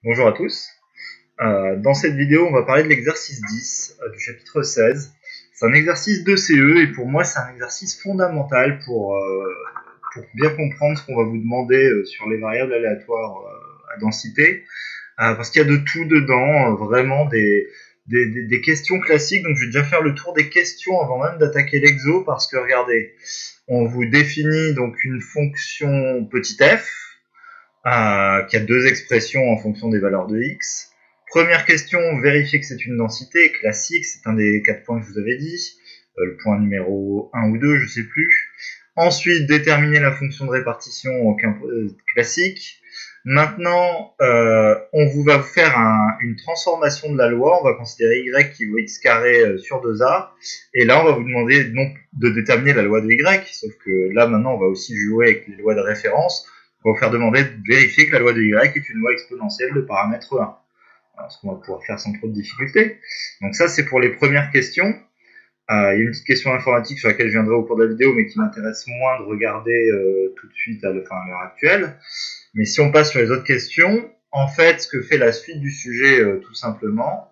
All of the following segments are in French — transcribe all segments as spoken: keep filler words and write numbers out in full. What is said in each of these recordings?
Bonjour à tous. Euh, dans cette vidéo, on va parler de l'exercice dix euh, du chapitre seize. C'est un exercice de C E et pour moi, c'est un exercice fondamental pour, euh, pour bien comprendre ce qu'on va vous demander euh, sur les variables aléatoires euh, à densité. Euh, parce qu'il y a de tout dedans, euh, vraiment des, des, des, des questions classiques. Donc, je vais déjà faire le tour des questions avant même d'attaquer l'exo parce que regardez, on vous définit donc une fonction petit f. Euh, qui a deux expressions en fonction des valeurs de x. Première question, vérifier que c'est une densité classique, c'est un des quatre points que je vous avais dit, euh, le point numéro un ou deux, je ne sais plus. Ensuite, déterminer la fonction de répartition euh, classique. Maintenant, euh, on vous va faire un, une transformation de la loi, on va considérer y qui vaut x carré sur deux a, et là on va vous demander non de déterminer la loi de y, sauf que là maintenant on va aussi jouer avec les lois de référence. On va vous faire demander de vérifier que la loi de y est une loi exponentielle de paramètre un. Alors, ce qu'on va pouvoir faire sans trop de difficultés. Donc ça, c'est pour les premières questions. Euh, il y a une petite question informatique sur laquelle je viendrai au cours de la vidéo, mais qui m'intéresse moins de regarder euh, tout de suite à l'heure actuelle. Mais si on passe sur les autres questions, en fait, ce que fait la suite du sujet, euh, tout simplement,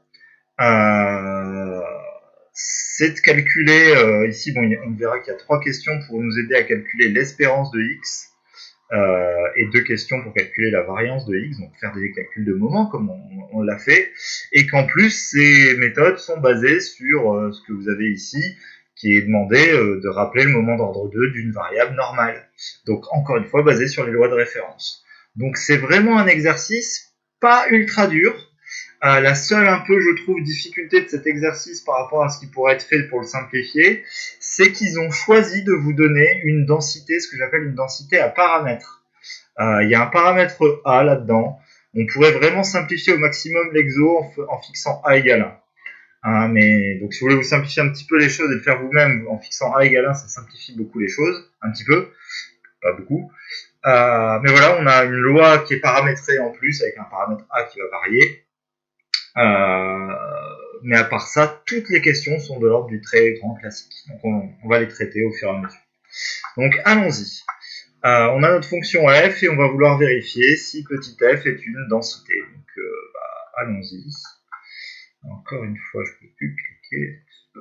euh, c'est de calculer, euh, ici, bon, on verra qu'il y a trois questions pour nous aider à calculer l'espérance de x. Euh, et deux questions pour calculer la variance de x, donc faire des calculs de moment comme on, on l'a fait, et qu'en plus ces méthodes sont basées sur euh, ce que vous avez ici, qui est demandé euh, de rappeler le moment d'ordre deux d'une variable normale. Donc encore une fois basé sur les lois de référence. Donc c'est vraiment un exercice pas ultra dur. Euh, la seule un peu, je trouve, difficulté de cet exercice par rapport à ce qui pourrait être fait pour le simplifier, c'est qu'ils ont choisi de vous donner une densité, ce que j'appelle une densité à paramètres. Euh, il y a un paramètre A là-dedans. On pourrait vraiment simplifier au maximum l'exo en, en fixant A égale un. Hein, mais donc si vous voulez vous simplifier un petit peu les choses et le faire vous-même en fixant A égale un, ça simplifie beaucoup les choses, un petit peu, pas beaucoup. Euh, mais voilà, on a une loi qui est paramétrée en plus avec un paramètre A qui va varier. Euh, mais à part ça, toutes les questions sont de l'ordre du très grand classique. Donc on, on va les traiter au fur et à mesure. Donc allons-y. Euh, on a notre fonction f et on va vouloir vérifier si petit f est une densité. Donc euh, bah, allons-y. Encore une fois, je ne peux plus cliquer.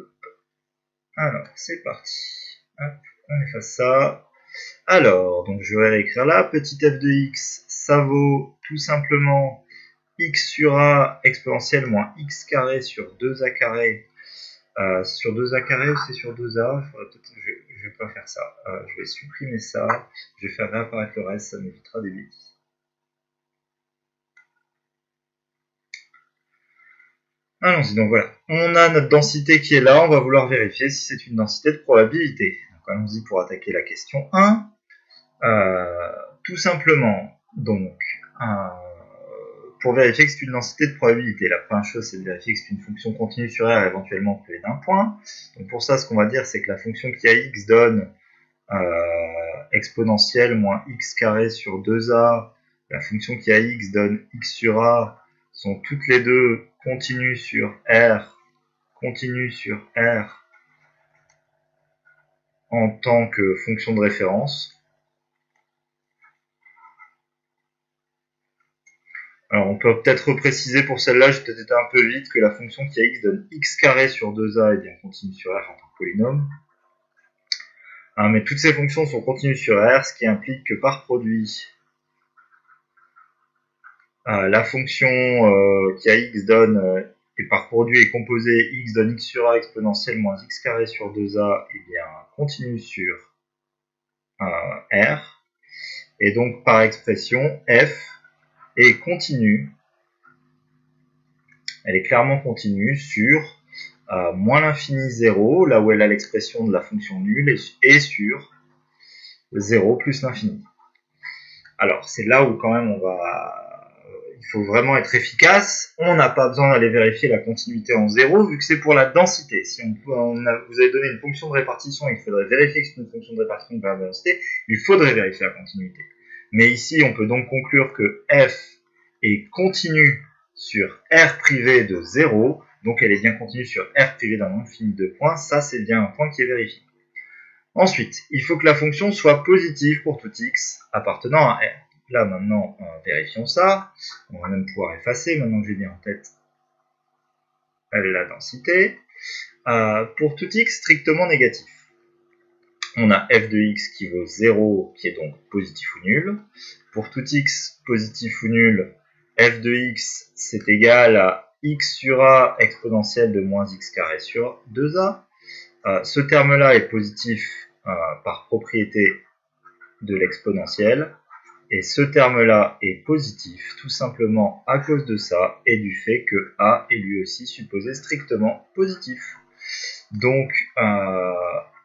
Alors, c'est parti. Hop, on efface ça. Alors, donc je vais réécrire là. Petit f de x, ça vaut tout simplement x sur a exponentielle moins x carré sur deux a carré. Euh, sur deux a carré ou c'est sur deux a, je ne vais pas faire ça. Euh, je vais supprimer ça. Je vais faire réapparaître le reste, ça m'évitera des bêtises. Allons-y, donc voilà. On a notre densité qui est là, on va vouloir vérifier si c'est une densité de probabilité. Donc allons-y pour attaquer la question un. Euh, tout simplement, donc, euh, pour vérifier que c'est une densité de probabilité, la première chose c'est de vérifier que c'est une fonction continue sur R éventuellement privée d'un point. Donc pour ça, ce qu'on va dire, c'est que la fonction qui a x donne euh, exponentielle moins x carré sur deux a, la fonction qui a x donne x sur a, sont toutes les deux continues sur R, continues sur R en tant que fonction de référence. Alors on peut peut-être repréciser pour celle-là, j'ai peut-être été un peu vite, que la fonction qui a x donne x carré sur deux a est bien continue sur R en tant que polynôme. Hein, mais toutes ces fonctions sont continues sur R, ce qui implique que par produit, euh, la fonction euh, qui a x donne, euh, et par produit est composée x donne x sur a exponentielle moins x carré sur deux a, et bien continue sur euh, R. Et donc par expression, f est continue, elle est clairement continue sur euh, moins l'infini zéro, là où elle a l'expression de la fonction nulle, et, et sur zéro plus l'infini. Alors c'est là où quand même on va, euh, il faut vraiment être efficace. On n'a pas besoin d'aller vérifier la continuité en zéro vu que c'est pour la densité. Si on, on a, vous avez donné une fonction de répartition, il faudrait vérifier que c'est une fonction de répartition de la densité, il faudrait vérifier la continuité. Mais ici on peut donc conclure que f est continue sur R privé de zéro, donc elle est bien continue sur R privé d'un nombre fini de points, ça c'est bien un point qui est vérifié. Ensuite, il faut que la fonction soit positive pour tout x appartenant à R. Là maintenant, vérifions ça. On va même pouvoir effacer maintenant que j'ai bien en tête la densité. Euh, pour tout x strictement négatif, on a f de x qui vaut zéro, qui est donc positif ou nul. Pour tout x positif ou nul, f de x c'est égal à x sur a exponentielle de moins x carré sur deux a. Euh, ce terme-là est positif euh, par propriété de l'exponentielle. Et ce terme-là est positif tout simplement à cause de ça et du fait que a est lui aussi supposé strictement positif. Donc, euh,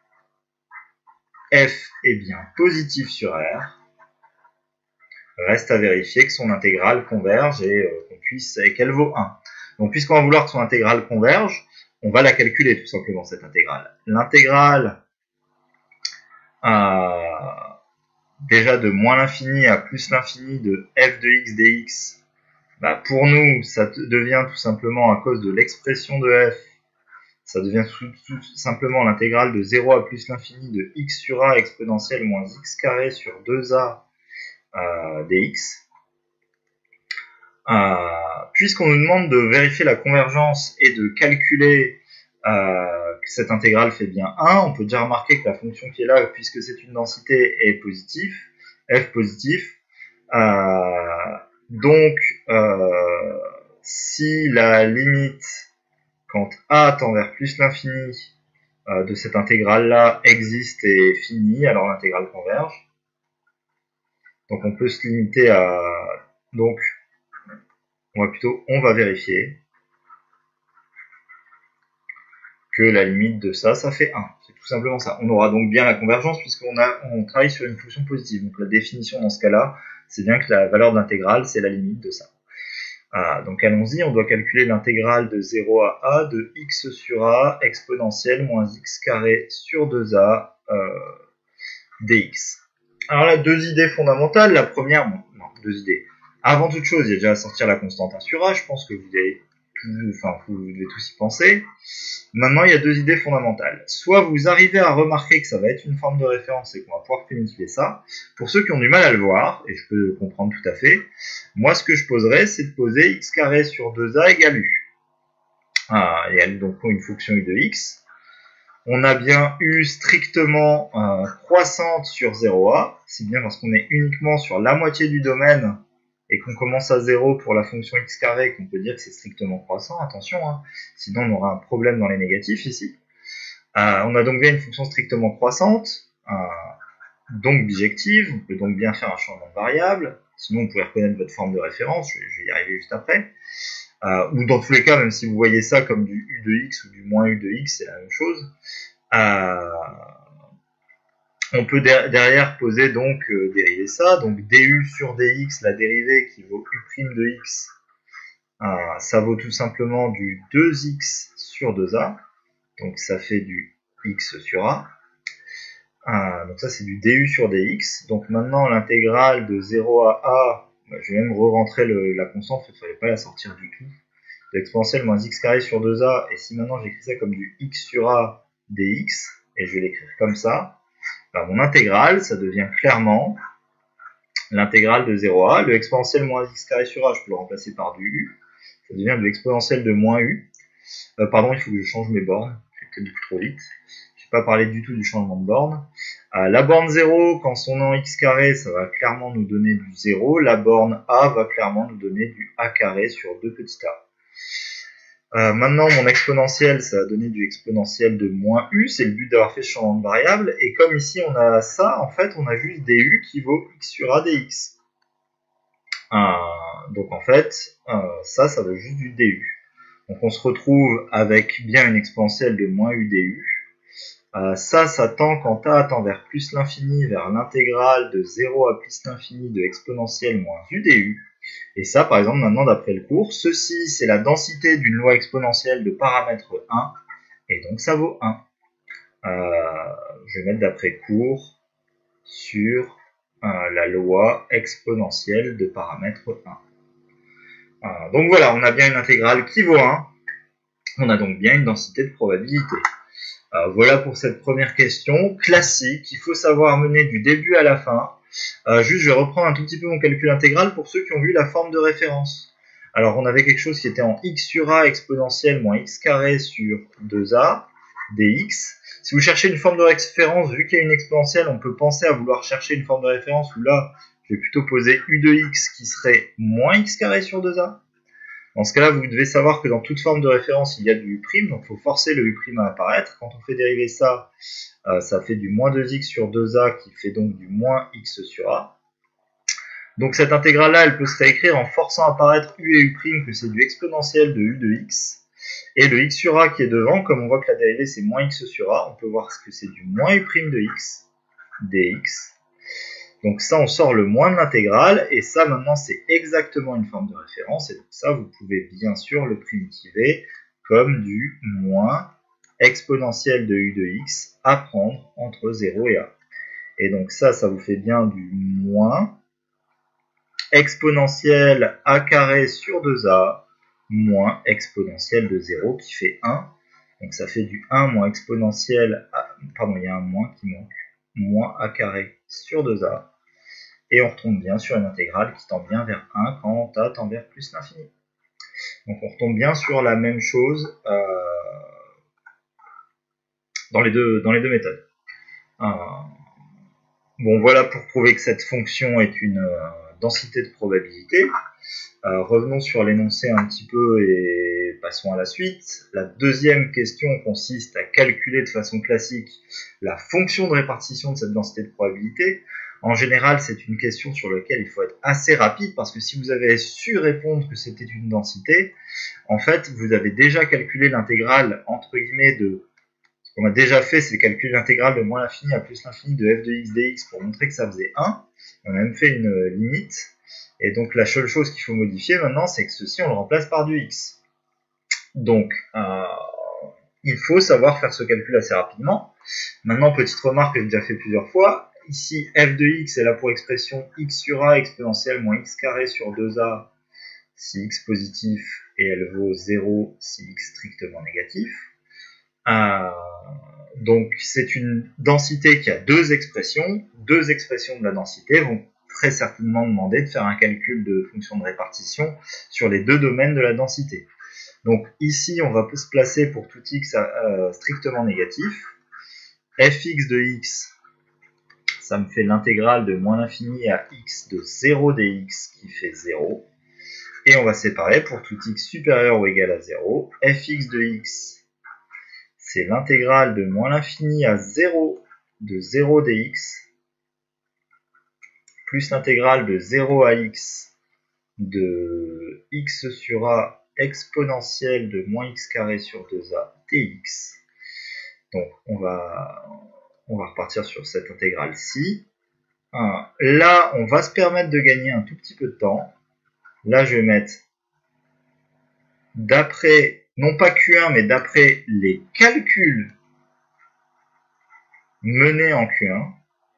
f est bien positif sur R. Reste à vérifier que son intégrale converge et euh, qu'on puisse et qu'elle vaut un. Donc, puisqu'on va vouloir que son intégrale converge, on va la calculer tout simplement, cette intégrale. L'intégrale euh, déjà de moins l'infini à plus l'infini de f de x dx, bah pour nous, ça devient tout simplement à cause de l'expression de f, ça devient tout, tout simplement l'intégrale de zéro à plus l'infini de x sur a exponentielle moins x carré sur deux a euh, dx. Euh, Puisqu'on nous demande de vérifier la convergence et de calculer euh, que cette intégrale fait bien un, on peut déjà remarquer que la fonction qui est là, puisque c'est une densité, est positive, f positif. Euh, donc, euh, si la limite, quand a tend vers plus l'infini euh, de cette intégrale-là existe et est finie, alors l'intégrale converge. Donc on peut se limiter à... Donc, on va plutôt, on va vérifier que la limite de ça, ça fait un. C'est tout simplement ça. On aura donc bien la convergence puisqu'on a, on travaille sur une fonction positive. Donc la définition dans ce cas-là, c'est bien que la valeur de l'intégrale, c'est la limite de ça. Ah, donc allons-y, on doit calculer l'intégrale de zéro à a de x sur a exponentielle moins x carré sur deux a euh, dx. Alors là, deux idées fondamentales. La première, bon, non, deux idées. Avant toute chose, il y a déjà à sortir la constante un sur a. Je pense que vous avez tout, enfin, vous devez tous y penser. Maintenant, il y a deux idées fondamentales. Soit vous arrivez à remarquer que ça va être une forme de référence et qu'on va pouvoir primitiver ça. Pour ceux qui ont du mal à le voir, et je peux comprendre tout à fait, moi, ce que je poserais, c'est de poser x carré sur deux a égale u. Ah, et donc une fonction u de x. On a bien u strictement euh, croissante sur zéro a. C'est bien parce qu'on est uniquement sur la moitié du domaine et qu'on commence à zéro pour la fonction x carré, qu'on peut dire que c'est strictement croissant, attention, hein, sinon on aura un problème dans les négatifs ici. Euh, on a donc bien une fonction strictement croissante, euh, donc bijective, on peut donc bien faire un changement de variable, sinon on pourrait reconnaître votre forme de référence, je vais, je vais y arriver juste après. Euh, ou dans tous les cas, même si vous voyez ça comme du u de x ou du moins u de x, c'est la même chose. Euh, On peut derrière poser donc euh, dériver ça, donc du sur dx, la dérivée qui vaut u' de x, euh, ça vaut tout simplement du deux x sur deux a, donc ça fait du x sur a, euh, donc ça c'est du du sur dx, donc maintenant l'intégrale de zéro à a, bah, je vais même re-rentrer la constante, il ne fallait pas la sortir du tout, de l'exponentielle moins x carré sur deux a, et si maintenant j'écris ça comme du x sur a dx, et je vais l'écrire comme ça, ben, mon intégrale, ça devient clairement l'intégrale de zéro à a, le exponentiel moins x carré sur a, je peux le remplacer par du u, ça devient de l'exponentielle de moins u, euh, pardon, il faut que je change mes bornes, je fais peut-être trop vite, je n'ai pas parlé du tout du changement de borne. Euh, la borne zéro, quand son nom x carré, ça va clairement nous donner du zéro, la borne a va clairement nous donner du a carré sur deux petits a. Euh, maintenant, mon exponentiel, ça va donner du exponentiel de moins u, c'est le but d'avoir fait ce changement de variable, et comme ici on a ça, en fait, on a juste du qui vaut x sur a dx. Euh, donc en fait, euh, ça, ça vaut juste du du. Donc on se retrouve avec bien une exponentielle de moins u du. Euh, ça, ça tend quand a tend vers plus l'infini, vers l'intégrale de zéro à plus l'infini de exponentielle moins u du. Et ça, par exemple, maintenant, d'après le cours, ceci, c'est la densité d'une loi exponentielle de paramètre un, et donc ça vaut un. Euh, je vais mettre d'après cours sur euh, la loi exponentielle de paramètre un. Euh, donc voilà, on a bien une intégrale qui vaut un, on a donc bien une densité de probabilité. Euh, voilà pour cette première question classique, il faut savoir mener du début à la fin. Euh, juste, je vais reprendre un tout petit peu mon calcul intégral pour ceux qui ont vu la forme de référence. Alors, on avait quelque chose qui était en x sur a exponentielle moins x carré sur deux a dx. Si vous cherchez une forme de référence, vu qu'il y a une exponentielle, on peut penser à vouloir chercher une forme de référence où là, je vais plutôt poser u de x qui serait moins x carré sur deux a. Dans ce cas-là, vous devez savoir que dans toute forme de référence, il y a du u', donc il faut forcer le u' à apparaître. Quand on fait dériver ça, euh, ça fait du moins deux x sur deux a qui fait donc du moins x sur a. Donc cette intégrale-là, elle peut se réécrire en forçant apparaître u et u', que c'est du exponentiel de u de x. Et le x sur a qui est devant, comme on voit que la dérivée c'est moins x sur a, on peut voir que c'est du moins u' de x dx. Donc ça, on sort le moins de l'intégrale, et ça maintenant c'est exactement une forme de référence, et donc ça vous pouvez bien sûr le primitiver comme du moins exponentiel de u de x à prendre entre zéro et a. Et donc ça, ça vous fait bien du moins exponentiel a carré sur deux a moins exponentiel de zéro qui fait un. Donc ça fait du un moins exponentiel, a, pardon, il y a un moins qui manque, moins a carré sur deux a. Et on retombe bien sur une intégrale qui tend bien vers un quand a tend vers plus l'infini. Donc on retombe bien sur la même chose euh, dans, les deux, dans les deux méthodes. Euh, bon, voilà pour prouver que cette fonction est une euh, densité de probabilité. Euh, revenons sur l'énoncé un petit peu et passons à la suite. La deuxième question consiste à calculer de façon classique la fonction de répartition de cette densité de probabilité. En général, c'est une question sur laquelle il faut être assez rapide parce que si vous avez su répondre que c'était une densité, en fait, vous avez déjà calculé l'intégrale entre guillemets de... Ce qu'on a déjà fait, c'est calculer l'intégrale de moins l'infini à plus l'infini de f de x dx pour montrer que ça faisait un. On a même fait une limite. Et donc la seule chose qu'il faut modifier maintenant, c'est que ceci, on le remplace par du x. Donc, euh, il faut savoir faire ce calcul assez rapidement. Maintenant, petite remarque que j'ai déjà fait plusieurs fois. Ici, f de x est là pour expression x sur a exponentielle moins x carré sur deux a si x positif et elle vaut zéro si x strictement négatif. Euh, donc c'est une densité qui a deux expressions. Deux expressions de la densité vont très certainement demander de faire un calcul de fonction de répartition sur les deux domaines de la densité. Donc ici, on va se placer pour tout x euh, strictement négatif. Fx de x, ça me fait l'intégrale de moins l'infini à x de zéro dx qui fait zéro. Et on va séparer pour tout x supérieur ou égal à zéro. Fx de x, c'est l'intégrale de moins l'infini à zéro de zéro dx plus l'intégrale de zéro à x de x sur a exponentielle de moins x carré sur deux a dx. Donc on va, on va repartir sur cette intégrale-ci. Là, on va se permettre de gagner un tout petit peu de temps. Là, je vais mettre d'après, non pas Q un, mais d'après les calculs menés en Q un.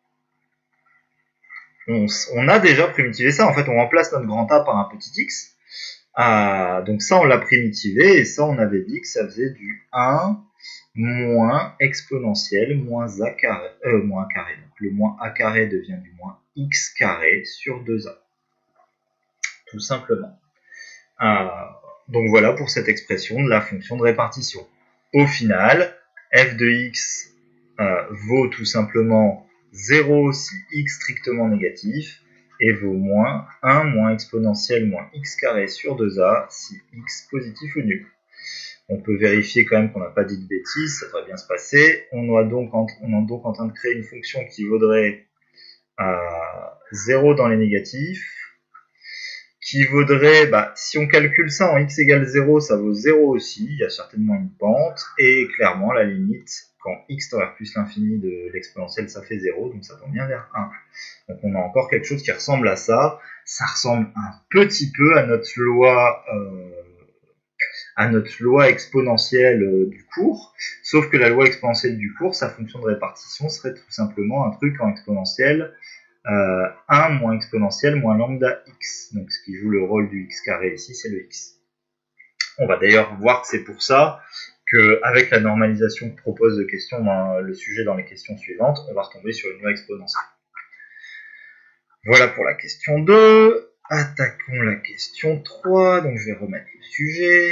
On, on a déjà primitivé ça. En fait, on remplace notre grand A par un petit x. Ah, donc ça, on l'a primitivé. Et ça, on avait dit que ça faisait du un moins exponentiel moins a carré. Euh, moins a carré. Donc le moins a carré devient du moins x carré sur deux a. Tout simplement. Ah, donc voilà pour cette expression de la fonction de répartition. Au final, f de x euh, vaut tout simplement zéro si x strictement négatif et vaut moins un moins exponentielle moins x carré sur deux a si x positif ou nul. On peut vérifier quand même qu'on n'a pas dit de bêtises, ça devrait bien se passer. On, a donc en, on est donc en train de créer une fonction qui vaudrait euh, zéro dans les négatifs, qui vaudrait, bah, si on calcule ça en x égale zéro, ça vaut zéro aussi, il y a certainement une pente, et clairement la limite, quand x tend vers plus l'infini de l'exponentielle, ça fait zéro, donc ça tend bien vers un. Donc on a encore quelque chose qui ressemble à ça, ça ressemble un petit peu à notre loi, euh, à notre loi exponentielle euh, du cours, sauf que la loi exponentielle du cours, sa fonction de répartition serait tout simplement un truc en exponentielle, Euh, un moins exponentielle moins lambda x. Donc ce qui joue le rôle du x carré ici, c'est le x. On va d'ailleurs voir que c'est pour ça qu'avec la normalisation que propose le, question dans, le sujet dans les questions suivantes, on va retomber sur une loi exponentielle. Voilà pour la question deux. Attaquons la question trois. Donc je vais remettre le sujet.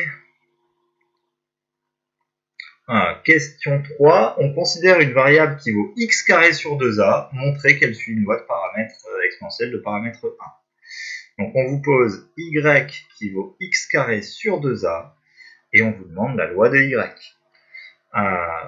Ah, question trois. On considère une variable qui vaut x carré sur deux a, montrer qu'elle suit une loi de paramètre exponentielle de paramètre un. Donc on vous pose y qui vaut x carré sur deux a et on vous demande la loi de y. Euh,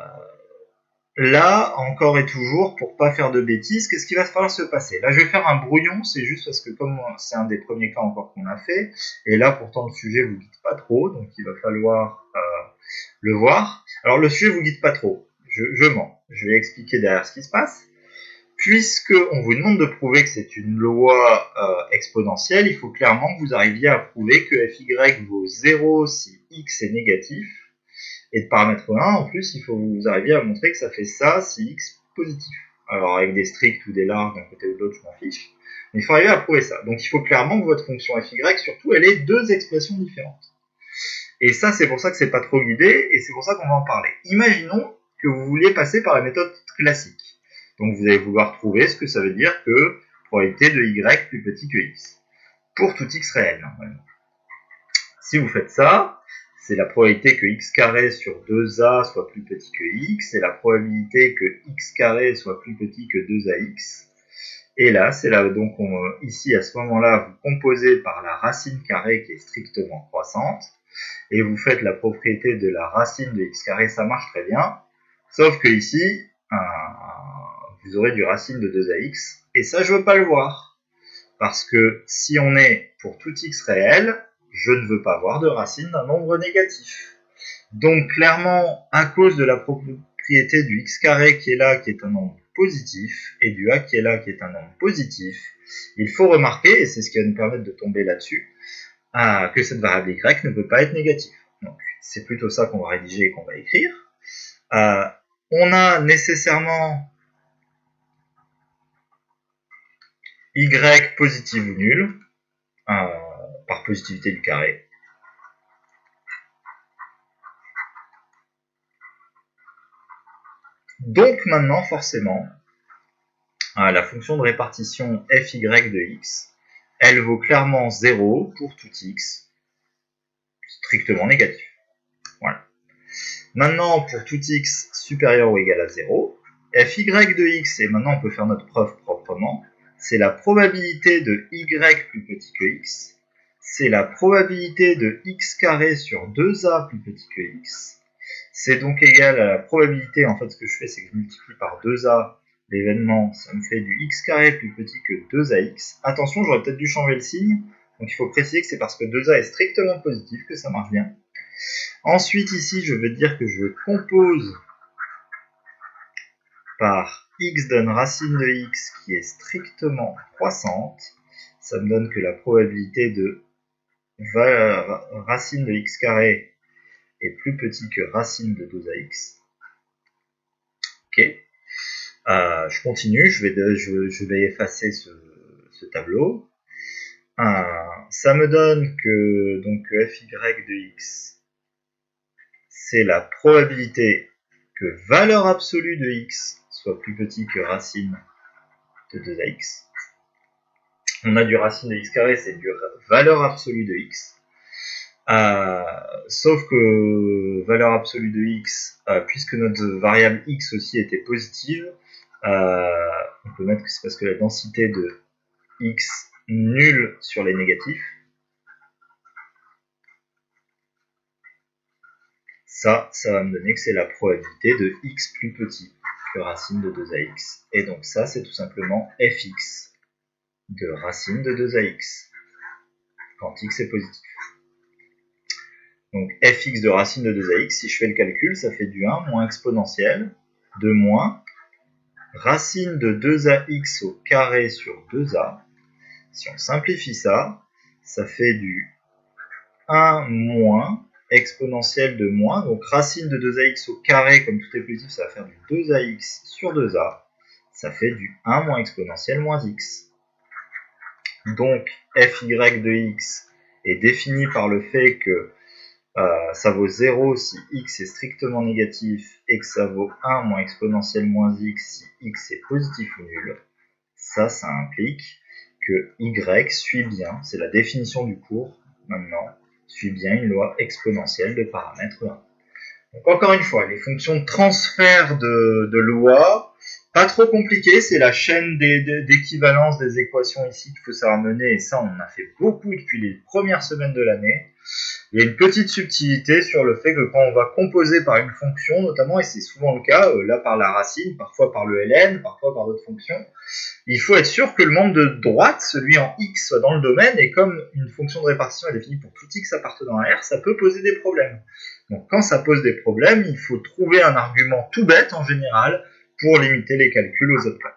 là, encore et toujours, pour pas faire de bêtises, qu'est-ce qui va se falloir se passer? Là, je vais faire un brouillon, c'est juste parce que comme c'est un des premiers cas encore qu'on a fait, et là, pourtant, le sujet vous guide pas trop, donc il va falloir euh, le voir. Alors, le sujet vous guide pas trop, je, je mens. Je vais expliquer derrière ce qui se passe. Puisque on vous demande de prouver que c'est une loi euh, exponentielle, il faut clairement que vous arriviez à prouver que f y vaut zéro si x est négatif. Et de paramètre un, en plus, il faut que vous arriviez à montrer que ça fait ça si x est positif. Alors avec des stricts ou des larges d'un côté ou de l'autre, je m'en fiche. Mais il faut arriver à prouver ça. Donc il faut clairement que votre fonction f y, surtout, elle ait deux expressions différentes. Et ça, c'est pour ça que c'est pas trop guidé, et c'est pour ça qu'on va en parler. Imaginons que vous vouliez passer par la méthode classique. Donc vous allez vouloir trouver ce que ça veut dire que probabilité de y plus petit que x. Pour tout x réel, normalement. Si vous faites ça, c'est la probabilité que x carré sur deux a soit plus petit que x, c'est la probabilité que x carré soit plus petit que deux a x. Et là, c'est là, donc on, ici, à ce moment-là, vous composez par la racine carrée qui est strictement croissante, et vous faites la propriété de la racine de x carré, ça marche très bien, sauf que ici, un, vous aurez du racine de deux a x, et ça je veux pas le voir, parce que si on est pour tout x réel, je ne veux pas avoir de racine d'un nombre négatif. Donc clairement, à cause de la propriété du x carré qui est là, qui est un nombre positif, et du a qui est là, qui est un nombre positif, il faut remarquer, et c'est ce qui va nous permettre de tomber là-dessus, ah, que cette variable y ne peut pas être négative. Donc c'est plutôt ça qu'on va rédiger et qu'on va écrire. Euh, on a nécessairement y positive ou nul, euh, par positivité du carré. Donc maintenant, forcément, euh, la fonction de répartition fy de x, elle vaut clairement zéro pour tout x, strictement négatif. Voilà. Maintenant, pour tout x supérieur ou égal à zéro, fy de x, et maintenant on peut faire notre preuve proprement, c'est la probabilité de y plus petit que x, c'est la probabilité de x carré sur deux a plus petit que x, c'est donc égal à la probabilité, en fait ce que je fais c'est que je multiplie par deux a l'événement, ça me fait du x carré plus petit que deux a x. Attention, j'aurais peut-être dû changer le signe, donc il faut préciser que c'est parce que deux a est strictement positif que ça marche bien. Ensuite ici je veux dire que je compose par x donne racine de x qui est strictement croissante, ça me donne que la probabilité de racine de x carré est plus petit que racine de deux a x. Ok. Euh, je continue, je vais, je, je vais effacer ce, ce tableau. Euh, ça me donne que donc fy de x, c'est la probabilité que valeur absolue de x soit plus petit que racine de deux a x. On a du racine de x carré, c'est du valeur absolue de x. Euh, sauf que valeur absolue de x, euh, puisque notre variable x aussi était positive, euh, on peut mettre que c'est parce que la densité de x nulle sur les négatifs. Ça, ça va me donner que c'est la probabilité de x plus petit que racine de deux a x. Et donc ça, c'est tout simplement fx de racine de deux a x, quand x est positif. Donc fx de racine de deux a x, si je fais le calcul, ça fait du un moins exponentielle de moins racine de deux a x au carré sur deux a. Si on simplifie ça, ça fait du un moins exponentielle de moins, donc racine de deux a x au carré, comme tout est positif, ça va faire du deux a x sur deux a, ça fait du un moins exponentielle moins x. Donc fy de x est défini par le fait que euh, ça vaut zéro si x est strictement négatif et que ça vaut un moins exponentielle moins x si x est positif ou nul. Ça, ça implique que y suit bien, c'est la définition du cours maintenant, suit bien une loi exponentielle de paramètre un. Donc encore une fois, les fonctions de transfert de, de loi, pas trop compliqué, c'est la chaîne d'équivalence des, des équations ici qu'il faut savoir mener, et ça on en a fait beaucoup depuis les premières semaines de l'année. Il y a une petite subtilité sur le fait que quand on va composer par une fonction, notamment, et c'est souvent le cas, euh, là par la racine, parfois par le ln, parfois par d'autres fonctions, il faut être sûr que le membre de droite, celui en x, soit dans le domaine, et comme une fonction de répartition est définie pour tout x appartenant à R, ça peut poser des problèmes. Donc quand ça pose des problèmes, il faut trouver un argument tout bête en général pour limiter les calculs aux autres cas.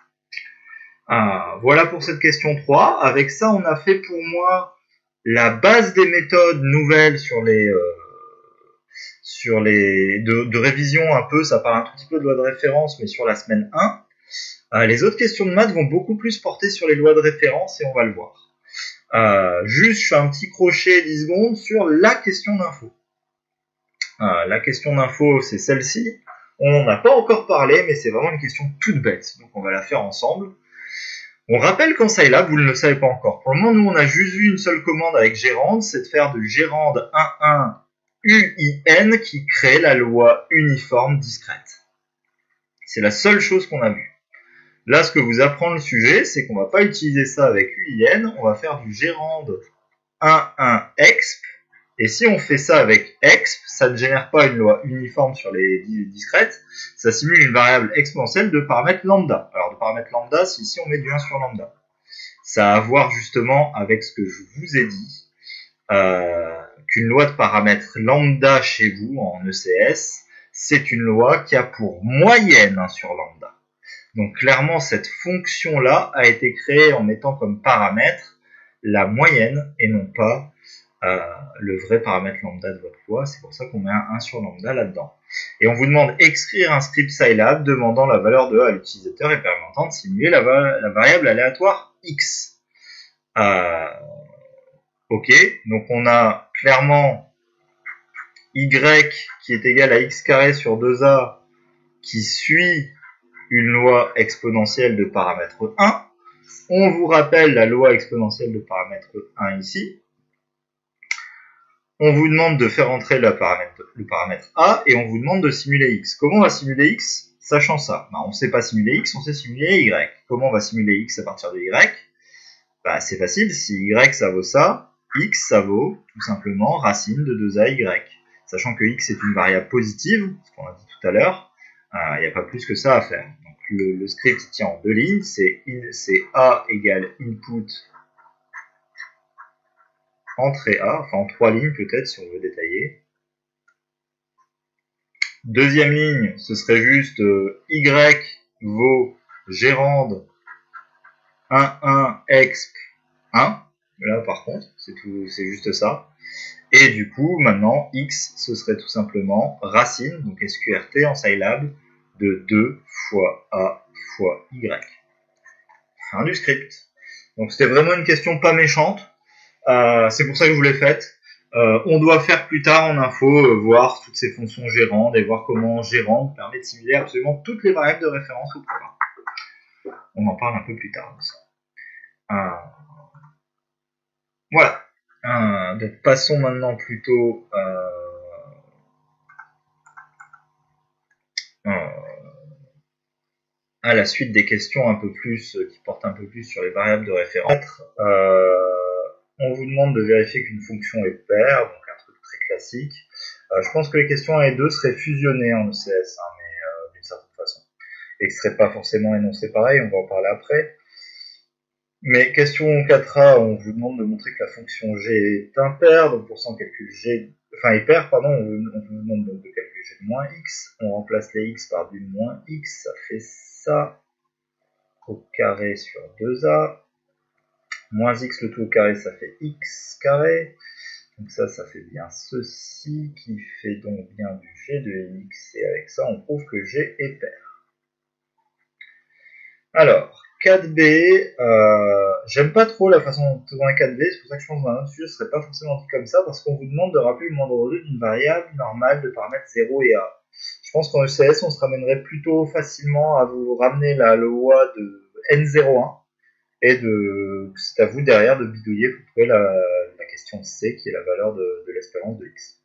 Ah, voilà pour cette question trois. Avec ça, on a fait pour moi la base des méthodes nouvelles sur les, euh, sur les de, de révision un peu, ça parle un tout petit peu de loi de référence, mais sur la semaine un. Euh, les autres questions de maths vont beaucoup plus porter sur les lois de référence et on va le voir. Euh, juste, je fais un petit crochet dix secondes sur la question d'info. Euh, la question d'info, c'est celle-ci. On n'en a pas encore parlé, mais c'est vraiment une question toute bête, donc on va la faire ensemble. On rappelle qu'en Scilab, vous ne le savez pas encore. Pour le moment, nous, on a juste vu une seule commande avec gérande, c'est de faire de gérande un un U I N qui crée la loi uniforme discrète. C'est la seule chose qu'on a vue. Là, ce que vous apprend le sujet, c'est qu'on ne va pas utiliser ça avec U I N, on va faire du gérande un un exp, et si on fait ça avec exp, ça ne génère pas une loi uniforme sur les discrètes, ça simule une variable exponentielle de paramètre lambda. Alors de paramètre lambda, c'est ici on met du un sur lambda. Ça a à voir justement avec ce que je vous ai dit, euh, qu'une loi de paramètre lambda chez vous en E C S, c'est une loi qui a pour moyenne un sur lambda. Donc clairement, cette fonction-là a été créée en mettant comme paramètre la moyenne et non pas euh, le vrai paramètre lambda de votre loi. C'est pour ça qu'on met un un sur lambda là-dedans. Et on vous demande d'écrire un script Scilab demandant la valeur de A à l'utilisateur et permettant de simuler la, va la variable aléatoire x. Euh, ok, donc on a clairement y qui est égal à x carré sur deux a qui suit une loi exponentielle de paramètre un. On vous rappelle la loi exponentielle de paramètre un ici. On vous demande de faire entrer le paramètre, le paramètre a et on vous demande de simuler x. Comment on va simuler x? Sachant ça, bah, on ne sait pas simuler x, on sait simuler y. Comment on va simuler x à partir de y? Bah, c'est facile, si y ça vaut ça, x ça vaut tout simplement racine de deux a y. Sachant que x est une variable positive, ce qu'on a dit tout à l'heure, il n'y a pas plus que ça à faire. Donc le, le script il tient en deux lignes, c'est a égale input entrée A, enfin en trois lignes peut-être si on veut détailler. Deuxième ligne, ce serait juste euh, y vaut gérande un un exp un. Là par contre, c'est tout, c'est juste ça. Et du coup, maintenant, x, ce serait tout simplement racine, donc S Q R T en Scilab, de deux fois a fois y. Fin du script. Donc c'était vraiment une question pas méchante. Euh, c'est pour ça que je vous l'ai faite. Euh, on doit faire plus tard en info, euh, voir toutes ces fonctions gérandes et voir comment gérande permet de simuler absolument toutes les variables de référence au programme. On en parle un peu plus tard de ça. Euh, voilà. Euh, donc passons maintenant plutôt euh, euh, à la suite des questions un peu plus qui portent un peu plus sur les variables de référence. Euh, on vous demande de vérifier qu'une fonction est paire, donc un truc très classique. Euh, je pense que les questions un et deux seraient fusionnées en E C S, hein, mais euh, d'une certaine façon. Et que ce ne serait pas forcément énoncé pareil, on va en parler après. Mais question quatre a, on vous demande de montrer que la fonction g est impaire, donc pour ça on calcule g, enfin est paire, pardon, on vous, on vous demande donc de calculer g de moins x, on remplace les x par du moins x, ça fait ça au carré sur deux a, moins x le tout au carré, ça fait x carré, donc ça, ça fait bien ceci, qui fait donc bien du g de x, et avec ça on prouve que g est paire. Alors, quatre b, euh, j'aime pas trop la façon dont on a quatre b, c'est pour ça que je pense que dans un autre sujet, ce serait pas forcément dit comme ça, parce qu'on vous demande de rappeler le moindre deux d'une variable normale de paramètres zéro et a. Je pense qu'en E C S, on se ramènerait plutôt facilement à vous ramener la loi de N zéro un, et de c'est à vous derrière de bidouiller pour trouver la, la question C qui est la valeur de, de l'espérance de x.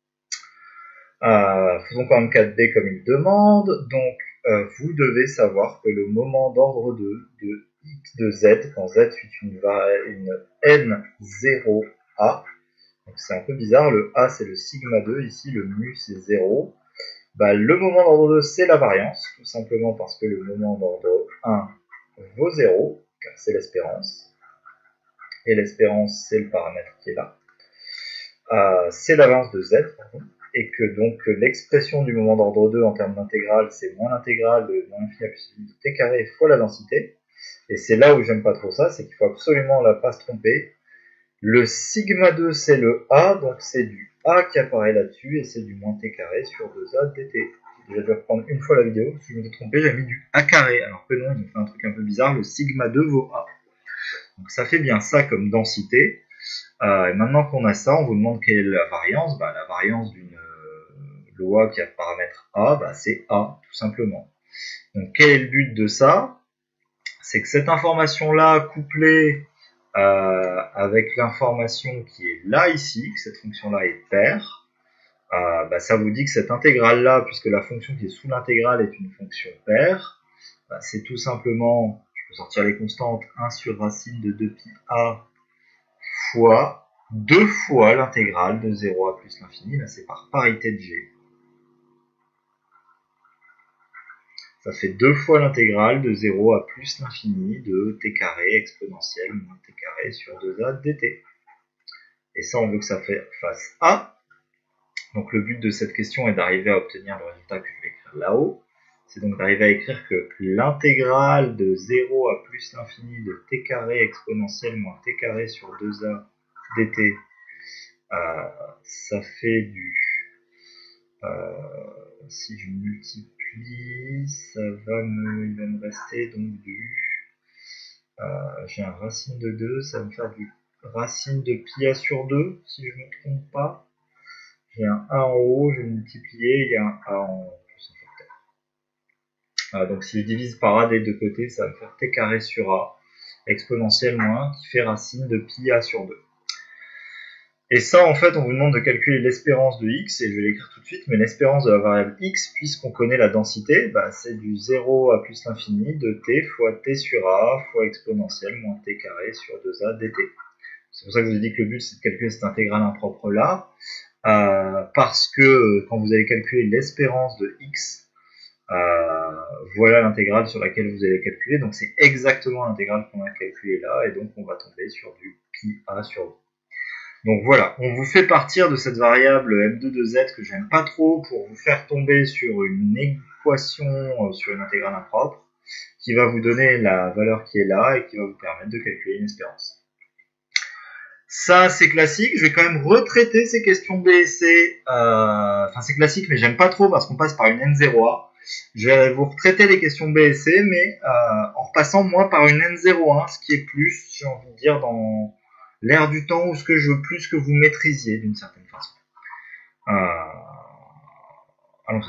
Euh, faisons quand même quatre b comme il demande, donc euh, vous devez savoir que le moment d'ordre deux de x de z, quand z suit une, une n zéro a, donc c'est un peu bizarre, le a c'est le sigma deux, ici le mu c'est zéro, bah, le moment d'ordre deux c'est la variance, tout simplement parce que le moment d'ordre un vaut zéro, car c'est l'espérance, et l'espérance c'est le paramètre qui est là, euh, c'est la variance de z, pardon, et que donc l'expression du moment d'ordre deux en termes d'intégrale, c'est moins l'intégrale de moins l'infini à plus l'infini de t carré fois la densité. Et c'est là où j'aime pas trop ça, c'est qu'il faut absolument ne pas se tromper. Le sigma deux, c'est le a, donc c'est du a qui apparaît là-dessus, et c'est du moins t carré sur deux a dt. J'ai déjà dû reprendre une fois la vidéo, parce que je me suis trompé, j'ai mis du a carré, alors que non, il me fait un truc un peu bizarre, le sigma deux vaut a. Donc ça fait bien ça comme densité. Euh, et maintenant qu'on a ça, on vous demande quelle est la variance. Bah, la variance d'une loi qui a le paramètre a, bah, c'est a, tout simplement. Donc quel est le but de ça? C'est que cette information-là, couplée euh, avec l'information qui est là, ici, que cette fonction-là est paire, euh, bah, ça vous dit que cette intégrale-là, puisque la fonction qui est sous l'intégrale est une fonction paire, bah, c'est tout simplement, je peux sortir les constantes, un sur racine de deux pi a fois deux fois l'intégrale de zéro à plus l'infini, là c'est par parité de g. Ça fait deux fois l'intégrale de zéro à plus l'infini de t carré exponentielle moins t carré sur deux a dt. Et ça, on veut que ça fasse a. Donc le but de cette question est d'arriver à obtenir le résultat que je vais écrire là-haut. C'est donc d'arriver à écrire que l'intégrale de zéro à plus l'infini de t carré exponentielle moins t carré sur deux a dt, euh, ça fait du... Euh, si je multiplie, ça va me, il va me rester donc du... Euh, j'ai un racine de deux, ça va me faire du racine de pi a sur deux, si je ne me trompe pas. J'ai un a en haut, je vais multiplier, il y a un a en plus en facteur. Ah, donc si je divise par a des deux côtés, ça va me faire t carré sur a, exponentielle moins, qui fait racine de pi a sur deux. Et ça, en fait, on vous demande de calculer l'espérance de x, et je vais l'écrire tout de suite, mais l'espérance de la variable x, puisqu'on connaît la densité, bah, c'est du zéro à plus l'infini de t fois t sur a fois exponentielle moins t carré sur deux a dt. C'est pour ça que je vous ai dit que le but, c'est de calculer cette intégrale impropre-là, euh, parce que quand vous allez calculer l'espérance de x, euh, voilà l'intégrale sur laquelle vous allez calculer, donc c'est exactement l'intégrale qu'on a calculée là, et donc on va tomber sur du pi a sur deux. Donc voilà, on vous fait partir de cette variable m deux de z que j'aime pas trop pour vous faire tomber sur une équation, sur une intégrale impropre, qui va vous donner la valeur qui est là et qui va vous permettre de calculer une espérance. Ça, c'est classique. Je vais quand même retraiter ces questions B et C. Euh, enfin, c'est classique, mais j'aime pas trop parce qu'on passe par une N zéro A. Je vais vous retraiter les questions B et C, mais euh, en repassant, moi, par une N zéro un, ce qui est plus, j'ai envie de dire, dans l'air du temps, ou ce que je veux plus que vous maîtrisiez, d'une certaine façon. Euh, allons-y.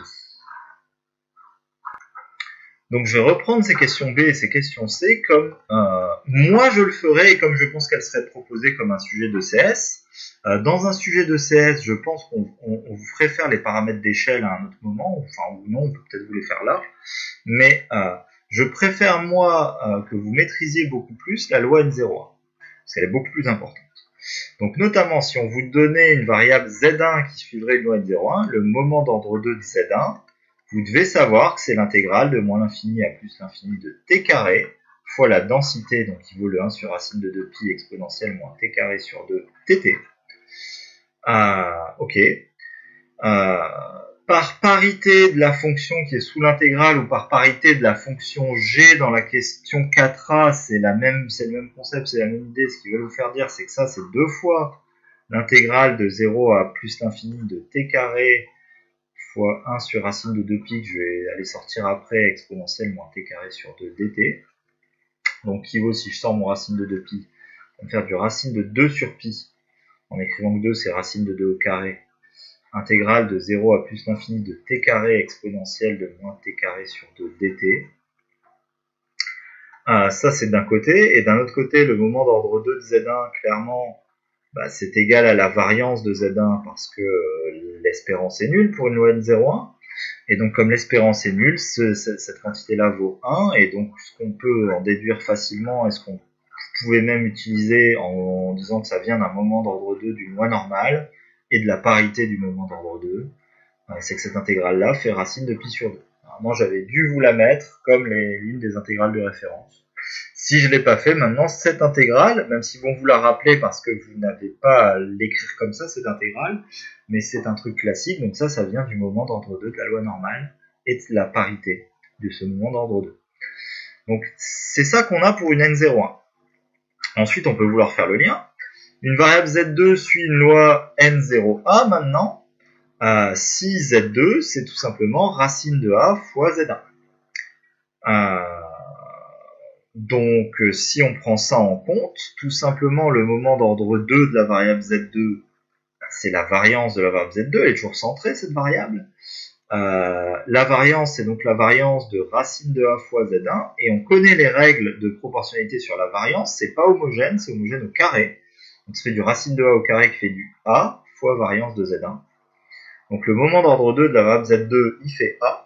Donc je vais reprendre ces questions B et ces questions C comme euh, moi je le ferais et comme je pense qu'elles seraient proposées comme un sujet de C S. Euh, dans un sujet de C S, je pense qu'on on, on vous ferait faire les paramètres d'échelle à un autre moment, enfin ou non, on peut peut-être vous les faire là. Mais euh, je préfère moi euh, que vous maîtrisiez beaucoup plus la loi N zéro un, parce qu'elle est beaucoup plus importante. Donc notamment si on vous donnait une variable Z un qui suivrait une loi N zéro un, le moment d'ordre deux de Z un, vous devez savoir que c'est l'intégrale de moins l'infini à plus l'infini de t carré fois la densité, donc qui vaut le un sur racine de deux pi exponentielle moins t carré sur deux dt. Euh, ok. Euh, par parité de la fonction qui est sous l'intégrale ou par parité de la fonction g dans la question quatre A, c'est la même, c'est le même concept, c'est la même idée. Ce qu'ils veulent vous faire dire, c'est que ça, c'est deux fois l'intégrale de zéro à plus l'infini de t carré fois un sur racine de deux pi que je vais aller sortir après, exponentielle moins t carré sur deux dt. Donc qui vaut, si je sors mon racine de deux pi, on va faire du racine de deux sur pi, en écrivant que deux c'est racine de deux au carré, intégrale de zéro à plus l'infini de t carré exponentielle de moins t carré sur deux dt. Euh, ça, c'est d'un côté. Et d'un autre côté, le moment d'ordre deux de Z un, clairement, bah, c'est égal à la variance de Z un parce que euh, l'espérance est nulle pour une loi N zéro un. Et donc, comme l'espérance est nulle, ce, cette quantité-là vaut un. Et donc, ce qu'on peut en déduire facilement, et ce qu'on pouvait même utiliser en disant que ça vient d'un moment d'ordre deux d'une loi normale et de la parité du moment d'ordre deux, c'est que cette intégrale-là fait racine de pi sur deux. Alors moi, j'avais dû vous la mettre comme l'une des intégrales de référence. Si je ne l'ai pas fait, maintenant, cette intégrale, même si vont vous la rappeler parce que vous n'avez pas à l'écrire comme ça, cette intégrale, mais c'est un truc classique, donc ça, ça vient du moment d'ordre deux de la loi normale et de la parité de ce moment d'ordre deux. Donc, c'est ça qu'on a pour une N zéro un. Ensuite, on peut vouloir faire le lien. Une variable Z deux suit une loi N zéro A maintenant. Euh, si Z deux, c'est tout simplement racine de A fois Z un. Euh, donc, si on prend ça en compte, tout simplement, le moment d'ordre deux de la variable Z deux, c'est la variance de la variable Z deux, elle est toujours centrée, cette variable. Euh, la variance, c'est donc la variance de racine de A fois Z un, et on connaît les règles de proportionnalité sur la variance, c'est pas homogène, c'est homogène au carré. Donc ça fait du racine de A au carré qui fait du A fois variance de Z un. Donc le moment d'ordre deux de la variable Z deux, il fait A.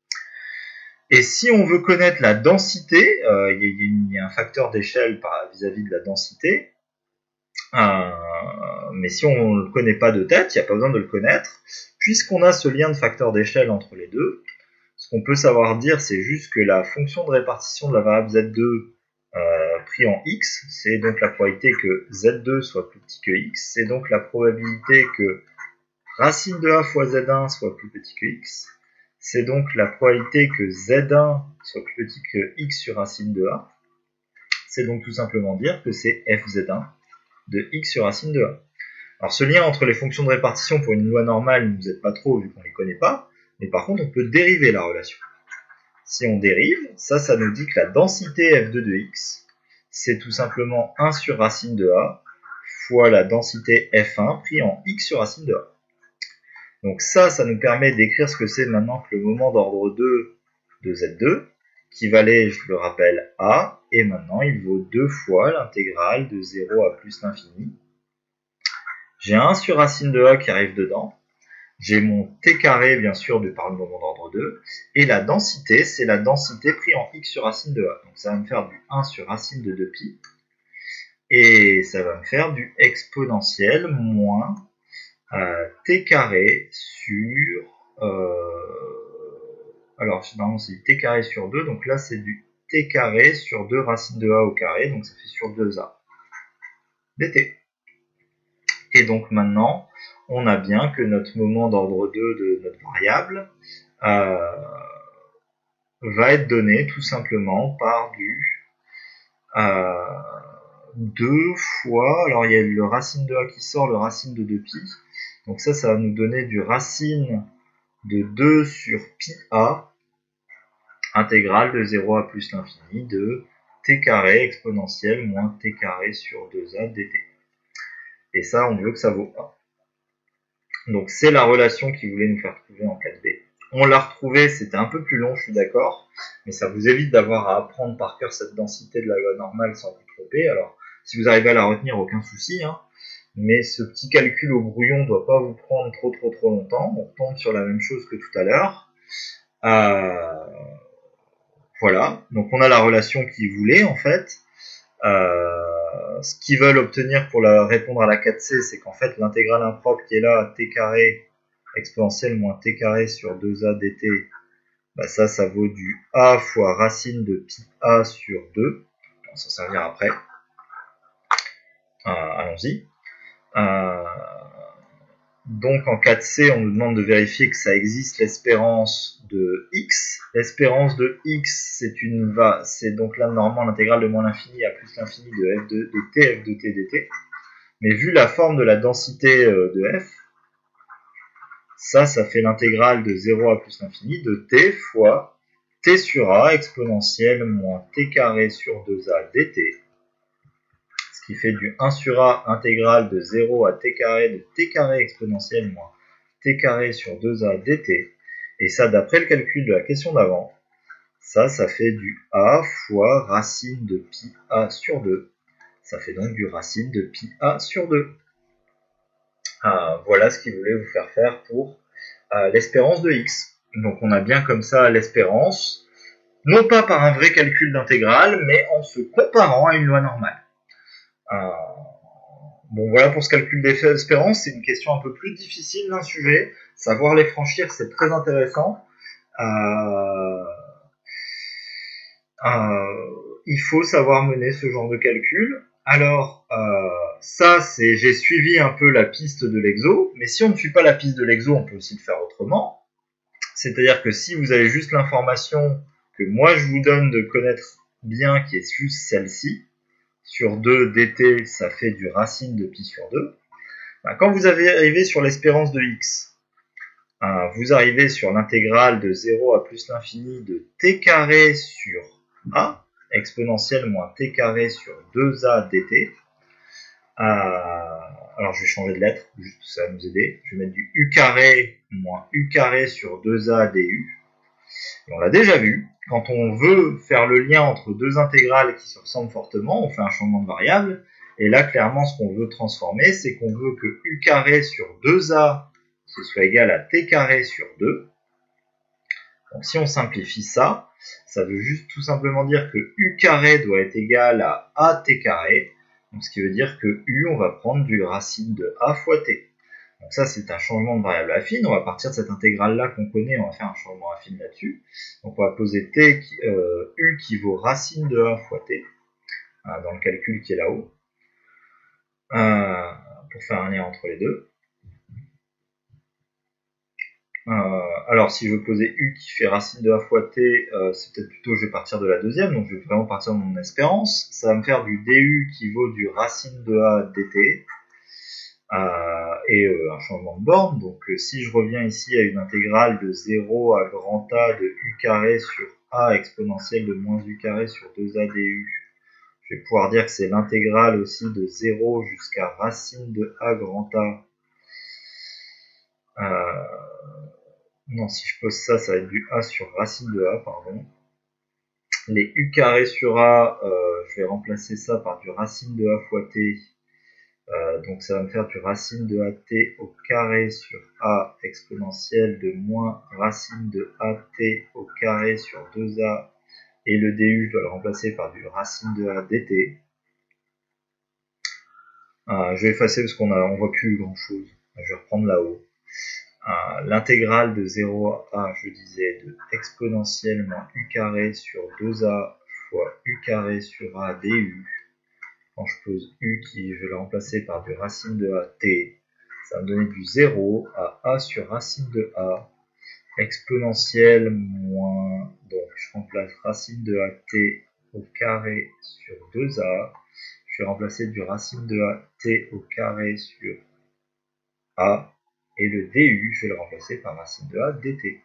Et si on veut connaître la densité, euh, il, y a, il y a un facteur d'échelle vis-à-vis de la densité, euh, mais si on ne le connaît pas de tête, il n'y a pas besoin de le connaître, puisqu'on a ce lien de facteur d'échelle entre les deux. Ce qu'on peut savoir dire, c'est juste que la fonction de répartition de la variable Z deux euh, pris en x, c'est donc la probabilité que Z deux soit plus petit que x, c'est donc la probabilité que racine de A fois Z un soit plus petit que x, c'est donc la probabilité que Z un soit plus petit que x sur racine de A, c'est donc tout simplement dire que c'est F Z un de x sur racine de A. Alors ce lien entre les fonctions de répartition pour une loi normale ne nous aide pas trop vu qu'on ne les connaît pas, mais par contre on peut dériver la relation. Si on dérive, ça, ça nous dit que la densité F deux de x, c'est tout simplement un sur racine de A fois la densité F un pris en x sur racine de A. Donc ça, ça nous permet d'écrire ce que c'est maintenant que le moment d'ordre deux de Z deux, qui valait, je le rappelle, A, et maintenant il vaut deux fois l'intégrale de zéro à plus l'infini. J'ai un sur racine de A qui arrive dedans, j'ai mon t carré, bien sûr, de par le moment d'ordre deux, et la densité, c'est la densité pris en x sur racine de A. Donc ça va me faire du un sur racine de deux pi, et ça va me faire du exponentiel moins euh, t carré sur... Euh, alors, normalement, c'est du t carré sur deux, donc là, c'est du t carré sur deux racine de A au carré, donc ça fait sur deux A dt. Et donc maintenant, on a bien que notre moment d'ordre deux de notre variable euh, va être donné tout simplement par du euh, deux fois, alors il y a le racine de A qui sort, le racine de deux pi, donc ça, ça va nous donner du racine de deux sur pi A, intégrale de zéro à plus l'infini de t carré exponentielle moins t carré sur deux A dt. Et ça, on veut que ça vaut un. Donc c'est la relation qu'il voulait nous faire trouver en quatre B. On l'a retrouvé, c'était un peu plus long, je suis d'accord, mais ça vous évite d'avoir à apprendre par cœur cette densité de la loi normale sans vous tromper. Alors, si vous arrivez à la retenir, aucun souci, hein, mais ce petit calcul au brouillon ne doit pas vous prendre trop trop trop longtemps. On tombe sur la même chose que tout à l'heure. Euh, voilà, donc on a la relation qu'ils voulaient en fait. Euh, ce qu'ils veulent obtenir pour la, répondre à la quatre C, c'est qu'en fait l'intégrale impropre qui est là, t carré exponentielle moins t carré sur deux A dt, bah ça, ça vaut du A fois racine de pi A sur deux. On va s'en servir après. Euh, Allons-y. Euh, donc en quatre C, on nous demande de vérifier que ça existe l'espérance de x. L'espérance de x, c'est une va, c'est donc là normalement l'intégrale de moins l'infini à plus l'infini de f de, de t f de t dt. Mais vu la forme de la densité de f, ça, ça fait l'intégrale de zéro à plus l'infini de t fois t sur a exponentielle moins t carré sur deux A dt, ce qui fait du un sur a intégrale de zéro à t carré de t carré exponentielle moins t carré sur deux A dt. Et ça, d'après le calcul de la question d'avant, Ça, ça fait du a fois racine de pi a sur deux. Ça fait donc du racine de pi a sur deux. Ah, voilà ce qu'il voulait vous faire faire pour euh, l'espérance de x. Donc on a bien comme ça l'espérance, non pas par un vrai calcul d'intégrale, mais en se comparant à une loi normale. Euh, bon voilà pour ce calcul d'espérance, c'est une question un peu plus difficile d'un sujet. Savoir les franchir, c'est très intéressant. Euh, euh, il faut savoir mener ce genre de calcul. Alors, euh, ça, c'est j'ai suivi un peu la piste de l'exo, mais si on ne suit pas la piste de l'exo, on peut aussi le faire autrement. C'est-à-dire que si vous avez juste l'information que moi je vous donne de connaître bien, qui est juste celle-ci, sur deux dt, ça fait du racine de pi sur deux. Ben, quand vous arrivez sur l'espérance de x, hein, vous arrivez sur l'intégrale de zéro à plus l'infini de t carré sur a, exponentielle moins t carré sur deux a dt. Euh, alors je vais changer de lettre, juste ça va nous aider. Je vais mettre du u carré moins u carré sur deux a du. Et on l'a déjà vu, quand on veut faire le lien entre deux intégrales qui se ressemblent fortement, on fait un changement de variable. Et là, clairement, ce qu'on veut transformer, c'est qu'on veut que u carré sur deux a ce soit égal à t carré sur deux. Donc si on simplifie ça, ça veut juste tout simplement dire que u carré doit être égal à a t carré. Donc ce qui veut dire que u, on va prendre du racine de a fois t. Donc ça, c'est un changement de variable affine. On va partir de cette intégrale-là qu'on connaît, on va faire un changement affine là-dessus. Donc on va poser t qui, euh, u qui vaut racine de a fois t, hein, dans le calcul qui est là-haut, euh, pour faire un lien entre les deux. Euh, alors si je veux poser u qui fait racine de a fois t, euh, c'est peut-être plutôt je vais partir de la deuxième, donc je vais vraiment partir de mon espérance. Ça va me faire du du qui vaut du racine de a dt, euh, et euh, un changement de borne. Donc euh, si je reviens ici à une intégrale de zéro à grand A de u carré sur a exponentielle de moins u carré sur deux a du, je vais pouvoir dire que c'est l'intégrale aussi de zéro jusqu'à racine de a grand A. Euh, Non, si je pose ça, ça va être du a sur racine de a, pardon. Les u carré sur a, euh, je vais remplacer ça par du racine de a fois t. Euh, donc ça va me faire du racine de at au carré sur a exponentielle de moins racine de at au carré sur deux a. Et le du, je dois le remplacer par du racine de a dt. Euh, je vais effacer parce qu'on ne voit plus grand chose. Je vais reprendre là-haut. Uh, l'intégrale de zéro à a, je disais, de exponentielle moins u carré sur deux a fois u carré sur a du. Quand je pose u, qui je vais le remplacer par du racine de a t, ça va me donner du zéro à a sur racine de a, exponentielle moins, donc je remplace racine de a t au carré sur deux a, je vais remplacer du racine de a t au carré sur a, et le du, je vais le remplacer par racine de a dt.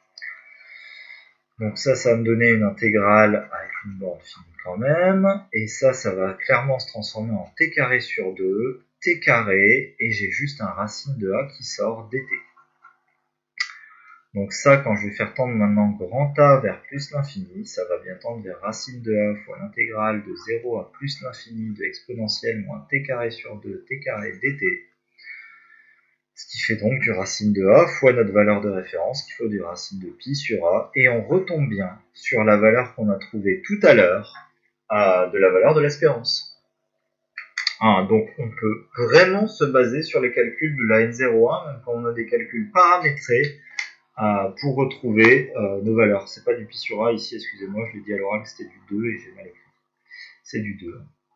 Donc ça, ça va me donner une intégrale avec une borne finie quand même. Et ça, ça va clairement se transformer en t carré sur deux, t carré, et j'ai juste un racine de a qui sort dt. Donc ça, quand je vais faire tendre maintenant grand A vers plus l'infini, ça va bien tendre vers racine de a fois l'intégrale de zéro à plus l'infini de exponentielle moins t carré sur deux, t carré dt. Ce qui fait donc du racine de a fois notre valeur de référence, qui fait du racine de pi sur a, et on retombe bien sur la valeur qu'on a trouvée tout à l'heure, de la valeur de l'espérance. Ah, donc on peut vraiment se baser sur les calculs de la N zéro un, même quand on a des calculs paramétrés, euh, pour retrouver euh, nos valeurs. C'est pas du pi sur a ici, excusez-moi, je l'ai dit à l'oral que c'était du deux et j'ai mal écrit. C'est du deux.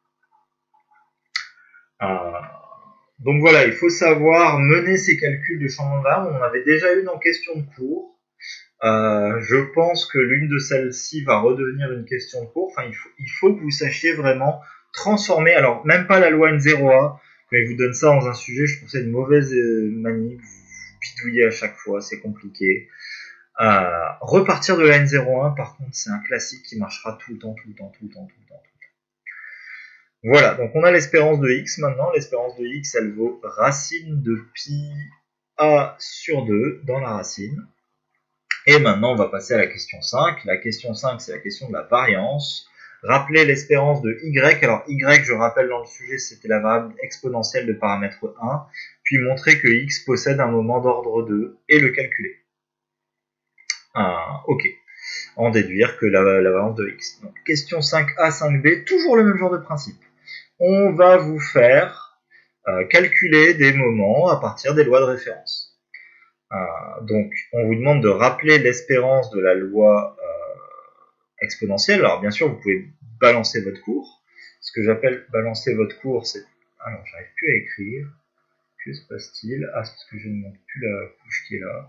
Euh, Donc voilà, il faut savoir mener ces calculs de changement de variable. On en avait déjà une en question de cours. Euh, je pense que l'une de celles-ci va redevenir une question de cours. Enfin, il faut, il faut que vous sachiez vraiment transformer. Alors, même pas la loi N zéro un, quand il vous donne ça dans un sujet, je trouve que c'est une mauvaise manie. Vous bidouillez à chaque fois, c'est compliqué. Euh, repartir de la N zéro un, par contre, c'est un classique qui marchera tout le temps, tout le temps, tout le temps, tout le temps. Voilà, donc on a l'espérance de x maintenant. L'espérance de x, elle vaut racine de pi a sur deux dans la racine. Et maintenant, on va passer à la question cinq. La question cinq, c'est la question de la variance. Rappelez l'espérance de y. Alors, y, je rappelle dans le sujet, c'était la variable exponentielle de paramètre un. Puis montrer que x possède un moment d'ordre deux et le calculer. Ah, ok. En déduire que la, la variance de x. Donc, question cinq a, cinq b, toujours le même genre de principe. On va vous faire euh, calculer des moments à partir des lois de référence. Euh, donc, on vous demande de rappeler l'espérance de la loi euh, exponentielle. Alors, bien sûr, vous pouvez balancer votre cours. Ce que j'appelle balancer votre cours, c'est... Alors, j'arrive plus à écrire. Que se passe-t-il? Ah, c'est parce que je ne montre plus la couche qui est là.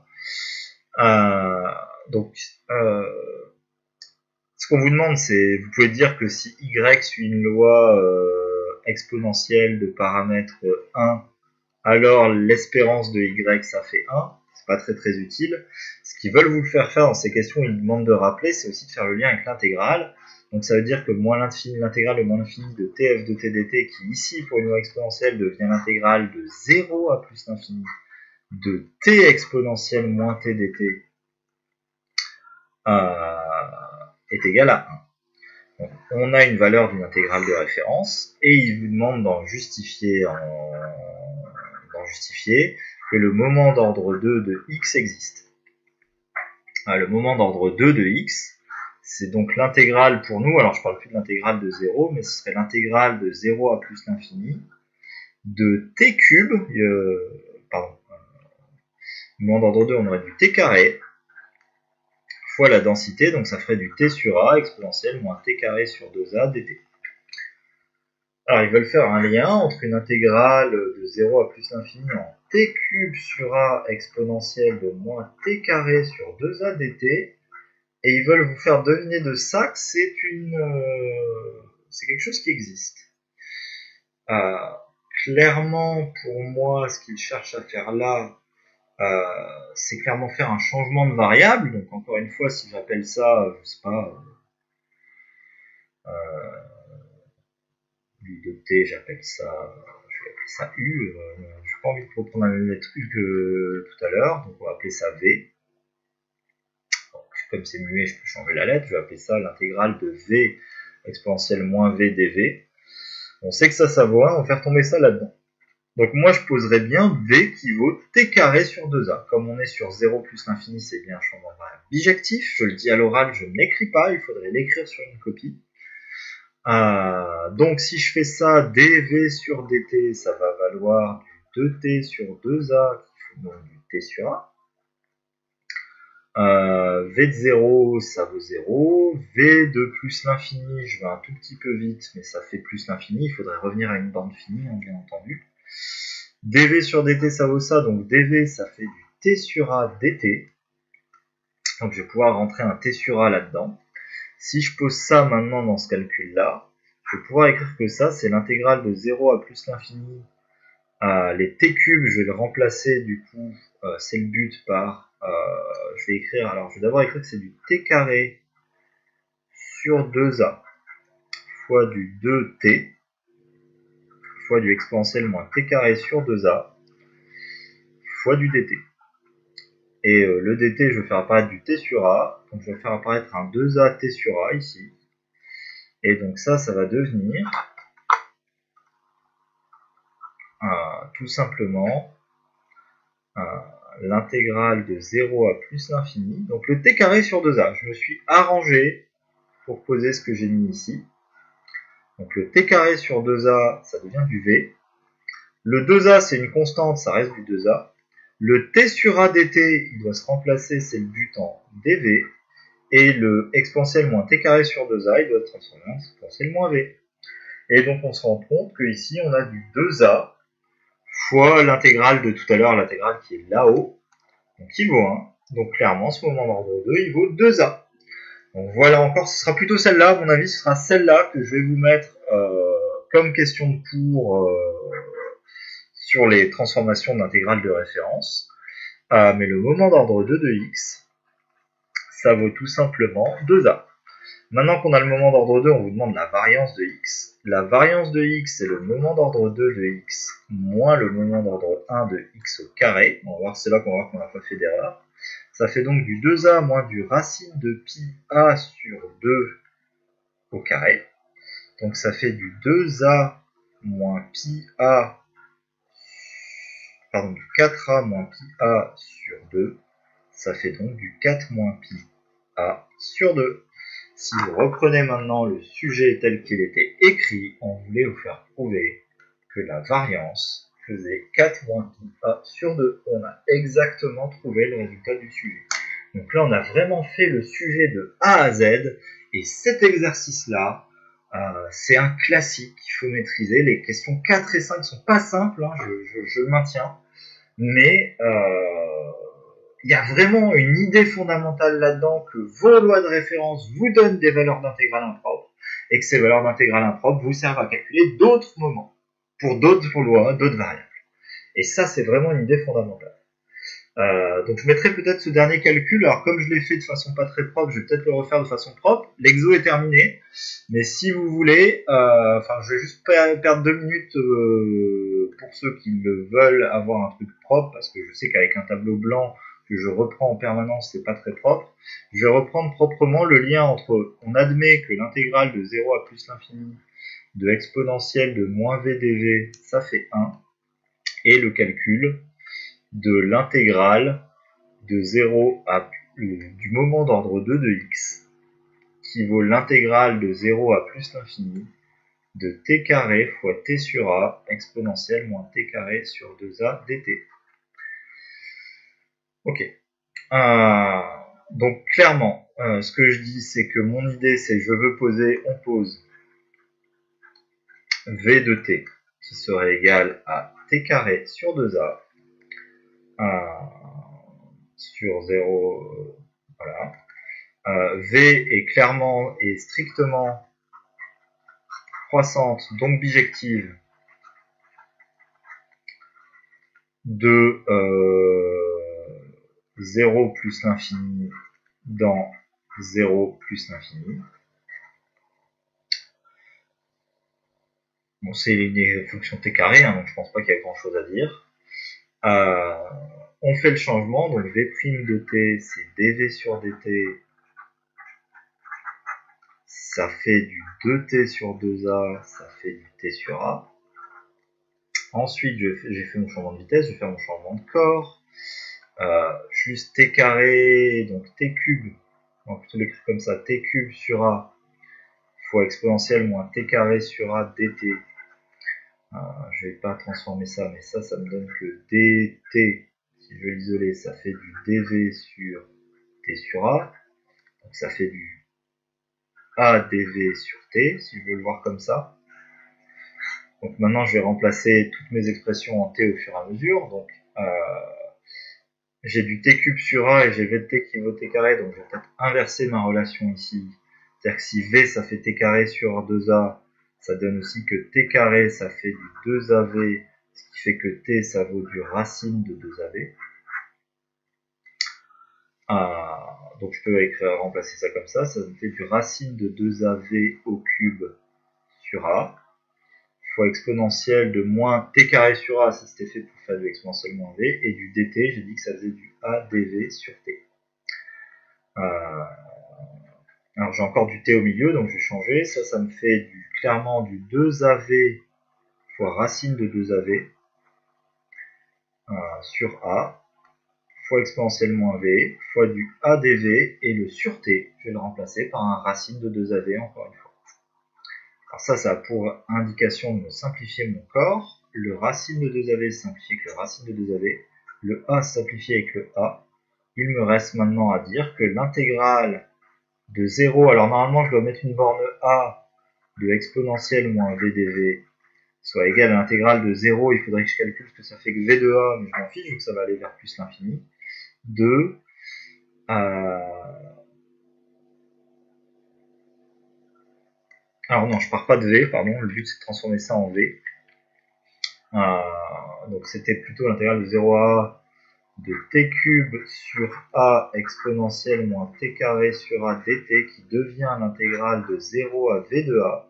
Euh, donc, euh, ce qu'on vous demande, c'est... Vous pouvez dire que si y suit une loi euh, exponentielle de paramètre un, alors l'espérance de y, ça fait un. C'est pas très très utile. Ce qu'ils veulent vous faire faire dans ces questions, ils demandent de rappeler, c'est aussi de faire le lien avec l'intégrale. Donc ça veut dire que moins l'infini, l'intégrale de moins l'infini de tf de t dt, qui ici, pour une loi exponentielle, devient l'intégrale de zéro à plus l'infini de t exponentielle moins t dt, euh, est égal à un. Donc, on a une valeur d'une intégrale de référence, et il vous demande d'en justifier, en, d'en justifier que le moment d'ordre deux de x existe. Ah, le moment d'ordre deux de x, c'est donc l'intégrale pour nous, alors je ne parle plus de l'intégrale de zéro, mais ce serait l'intégrale de zéro à plus l'infini de t cube, euh, pardon, le moment d'ordre deux, on aurait du t carré, fois la densité, donc ça ferait du t sur a exponentielle moins t carré sur deux a dt. Alors ils veulent faire un lien entre une intégrale de zéro à plus l'infini en t cube sur a exponentielle de moins t carré sur deux a dt, et ils veulent vous faire deviner de ça que c'est une, euh, c'est quelque chose qui existe. Euh, clairement, pour moi, ce qu'ils cherchent à faire là, euh, c'est clairement faire un changement de variable. Donc encore une fois, si j'appelle ça, je sais pas, euh, u de t, j'appelle ça, je vais appeler ça u. Euh, je n'ai pas envie de reprendre la même lettre u que tout à l'heure, donc on va appeler ça v. Donc, comme c'est muet, je peux changer la lettre. Je vais appeler ça l'intégrale de v exponentielle moins v dv. On sait que ça, ça vaut un, on va faire tomber ça là-dedans. Donc moi, je poserais bien v qui vaut t carré sur deux a. Comme on est sur zéro plus l'infini, c'est bien un changement de variable bijectif. Je le dis à l'oral, je ne l'écris pas, il faudrait l'écrire sur une copie. Euh, donc si je fais ça, dv sur dt, ça va valoir du deux t sur deux a, qui fait donc du t sur a. Euh, v de zéro, ça vaut zéro. V de plus l'infini, je vais un tout petit peu vite, mais ça fait plus l'infini. Il faudrait revenir à une bande finie, hein, bien entendu. dv sur dt, ça vaut ça. Donc dv, ça fait du t sur a dt. Donc je vais pouvoir rentrer un t sur a là-dedans. Si je pose ça maintenant dans ce calcul-là, je vais pouvoir écrire que ça, c'est l'intégrale de zéro à plus l'infini. Euh, les t cubes, je vais le remplacer, du coup, euh, c'est le but par... Euh, je vais écrire, alors je vais d'abord écrire que c'est du t carré sur deux a fois du deux t fois du exponentiel moins t carré sur deux a fois du dt. Et euh, le dt, je vais faire apparaître du t sur a, donc je vais faire apparaître un deux a t sur a ici. Et donc ça, ça va devenir euh, tout simplement euh, l'intégrale de zéro à plus l'infini. Donc le t carré sur deux a. Je me suis arrangé pour poser ce que j'ai mis ici. Donc le t carré sur deux a, ça devient du v. Le deux a, c'est une constante, ça reste du deux a. Le t sur a dt, il doit se remplacer, c'est le but, en dv. Et le exponentiel moins t carré sur deux a, il doit être transformé en exponentiel moins v. Et donc on se rend compte qu'ici, on a du deux a fois l'intégrale de tout à l'heure, l'intégrale qui est là-haut, donc qui vaut un. Donc clairement, ce moment d'ordre deux, il vaut deux a. Donc voilà encore, ce sera plutôt celle-là, à mon avis, ce sera celle-là que je vais vous mettre euh, comme question de cours euh, sur les transformations d'intégrales de référence. Euh, mais le moment d'ordre deux de x, ça vaut tout simplement deux a. Maintenant qu'on a le moment d'ordre deux, on vous demande la variance de x. La variance de x, c'est le moment d'ordre deux de x moins le moment d'ordre un de x au carré. On va voir, c'est là qu'on va voir qu'on n'a pas fait d'erreur. Ça fait donc du deux a moins du racine de pi a sur deux au carré. Donc ça fait du deux a moins pi a, pardon, du quatre a moins pi a sur deux. Ça fait donc du quatre moins pi a sur deux. Si vous reprenez maintenant le sujet tel qu'il était écrit, on voulait vous faire prouver que la variance faisait quatre moins pi a sur deux. On a exactement trouvé le résultat du sujet. Donc là, on a vraiment fait le sujet de A à Z. Et cet exercice-là, euh, c'est un classique qu'il faut maîtriser. Les questions quatre et cinq ne sont pas simples, hein, je, je, je le maintiens. Mais euh, il y a vraiment une idée fondamentale là-dedans que vos lois de référence vous donnent des valeurs d'intégrale impropres et que ces valeurs d'intégrale impropres vous servent à calculer d'autres moments pour d'autres lois, d'autres variables. Et ça, c'est vraiment une idée fondamentale. Euh, donc je mettrai peut-être ce dernier calcul. Alors comme je l'ai fait de façon pas très propre, je vais peut-être le refaire de façon propre. L'exo est terminé, mais si vous voulez, euh, enfin je vais juste perdre deux minutes euh, pour ceux qui le veulent avoir un truc propre, parce que je sais qu'avec un tableau blanc que je reprends en permanence, c'est pas très propre. Je vais reprendre proprement le lien entre, on admet que l'intégrale de zéro à plus l'infini de exponentielle de moins v dv, ça fait un, et le calcul de l'intégrale de zéro à du moment d'ordre deux de x, qui vaut l'intégrale de zéro à plus l'infini de t carré fois t sur a exponentielle moins t carré sur deux a dt. Ok. Euh, donc clairement, euh, ce que je dis, c'est que mon idée, c'est je veux poser, on pose v de t qui serait égal à t carré sur deux a euh, sur zéro, euh, voilà. Euh, v est clairement et strictement croissante, donc bijective, de euh, zéro plus l'infini dans zéro plus l'infini. Bon, c'est une fonction t carré, hein, donc je pense pas qu'il y a grand chose à dire. Euh, on fait le changement, donc v' de t, c'est dv sur dt, ça fait du deux t sur deux a, ça fait du t sur a. Ensuite, j'ai fait mon changement de vitesse, je vais faire mon changement de corps. Euh, juste t carré, donc t cube, on va plutôt l'écrire comme ça, t cube sur a fois exponentielle moins t carré sur a dt. Euh, je ne vais pas transformer ça, mais ça, ça me donne que dt, si je veux l'isoler, ça fait du dv sur t sur a. Donc ça fait du adv sur t, si je veux le voir comme ça. Donc maintenant, je vais remplacer toutes mes expressions en t au fur et à mesure. Donc euh, j'ai du t cube sur a et j'ai v de t qui vaut t carré, donc je vais peut-être inverser ma relation ici. C'est-à-dire que si v ça fait t carré sur deux a, ça donne aussi que t carré ça fait du deux a v, ce qui fait que t ça vaut du racine de deux a v. Ah, donc je peux écrire, remplacer ça comme ça, ça me fait du racine de deux a v au cube sur a, fois exponentielle de moins t carré sur a, ça c'était fait pour faire du exponentielle moins v, et du dt, j'ai dit que ça faisait du a dv sur t. Euh, alors j'ai encore du t au milieu, donc je vais changer. Ça, ça me fait du, clairement du deux a v fois racine de deux a v euh, sur a, fois exponentielle moins v, fois du a dv, et le sur t, je vais le remplacer par un racine de deux a v encore une fois. Alors ça, ça a pour indication de me simplifier mon corps. Le racine de deux a v simplifié avec le racine de deux a v. Le a simplifié avec le a. Il me reste maintenant à dire que l'intégrale de zéro, alors normalement je dois mettre une borne a de exponentielle moins v dv soit égale à l'intégrale de zéro, il faudrait que je calcule ce que ça fait que v de a, mais je m'en fiche vu que ça va aller vers plus l'infini, de euh... alors non, je pars pas de v, pardon, le but c'est de transformer ça en v. Euh... donc c'était plutôt l'intégrale de zéro à a de t cube sur a exponentielle moins t carré sur a dt qui devient l'intégrale de zéro à v de a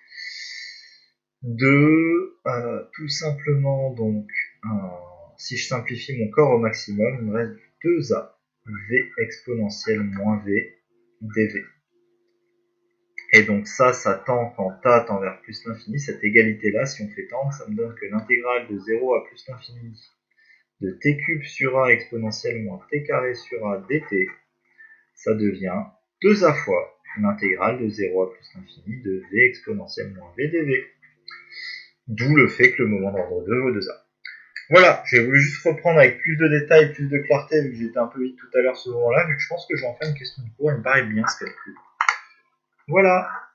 de euh, tout simplement donc euh, si je simplifie mon corps au maximum, il me reste deux a v exponentielle moins v dv. Et donc ça, ça tend quand a tend vers plus l'infini, cette égalité-là, si on fait tendre, ça me donne que l'intégrale de zéro à plus l'infini de t cube sur a exponentielle moins t carré sur a dt, ça devient deux a fois l'intégrale de zéro à plus l'infini de v exponentielle moins v dv. D'où le fait que le moment d'ordre deux vaut deux a. Voilà, j'ai voulu juste reprendre avec plus de détails, plus de clarté, vu que j'étais un peu vite tout à l'heure ce moment-là, vu que je pense que je vais en faire une question de cours, il me paraît bien ce calcul. Voilà.